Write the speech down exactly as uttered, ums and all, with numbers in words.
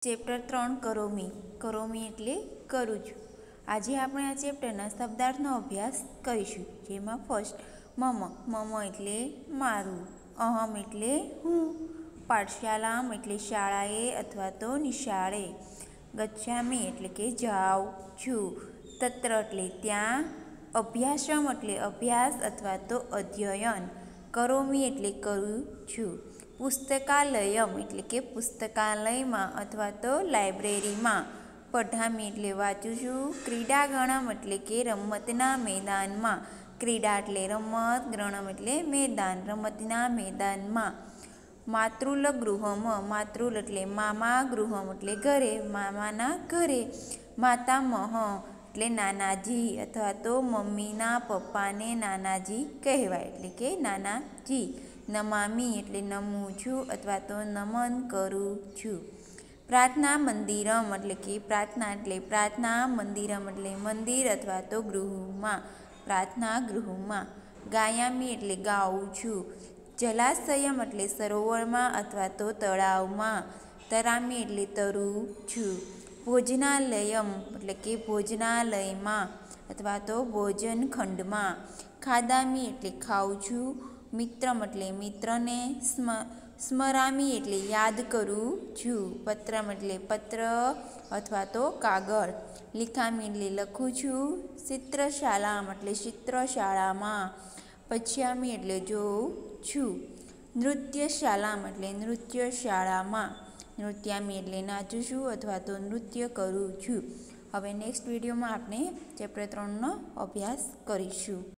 Chapter ત્રણ કરોમી. કરોમી એટલે કરું છું. આજે આપણે આ ચેપ્ટરના શબ્દાર્થનો અભ્યાસ કરીશું. જેમાં ફર્સ્ટ મમ. મમ એટલે મારું. અહમ એટલે હું. પાઠશાલામ એટલે શાળાએ અથવા તો નિશાળે. ગચ્છામી એટલે કે જાઉં છું. તત્ર એટલે ત્યાં. અભ્યાસમ એટલે અભ્યાસ અથવા તો અધ્યયન. કરોમી એટલે કરું છું. પુસ્તકાલયમ એટલે કે પુસ્તકાલયમાં અથવા તો લાઇબ્રેરીમાં. પઢામી એટલે વાંચું છું. ક્રીડાગણમ એટલે કે રમતના મેદાનમાં. ક્રીડા એટલે રમત, ગણમ એટલે મેદાન, રમતના મેદાનમાં. માતૃલ ગૃહમ. માતૃલ એટલે મામા, ગૃહમ એટલે ઘરે, મામાના ઘરે. માતામહ એટલે નાનાજી અથવા તો મમ્મીના પપ્પાને નાનાજી કહેવાય એટલે કે નાનાજી. નમામી એટલે નમું છું અથવા તો નમન કરું છું. પ્રાર્થના મંદિરમ એટલે કે પ્રાર્થના એટલે પ્રાર્થના, મંદિરમ એટલે મંદિર અથવા તો ગૃહમાં, પ્રાર્થના ગૃહમાં. ગાયામી એટલે ગાઉં છું. જલાશયમ એટલે સરોવરમાં અથવા તો તળાવમાં. તરામી એટલે તરું છું. ભોજનાલયમ એટલે કે ભોજનાલયમાં અથવા તો ભોજન ખંડમાં. ખાદામી એટલે ખાઉં છું. મિત્રમ એટલે મિત્રને. સ્મ સ્મરામી એટલે યાદ કરું છું. પત્રમ એટલે પત્ર અથવા તો કાગળ. લિખામી એટલે લખું છું. ચિત્રશાલામ એટલે ચિત્રશાળામાં. પશ્યામી એટલે જોઉં છું. નૃત્યશાલામ એટલે નૃત્ય શાળામાં. નૃત્યામી એટલે નાચું છું અથવા તો નૃત્ય કરું છું. હવે નેક્સ્ટ વિડીયોમાં આપણે ચેપ્ટર ત્રણનો અભ્યાસ કરીશું.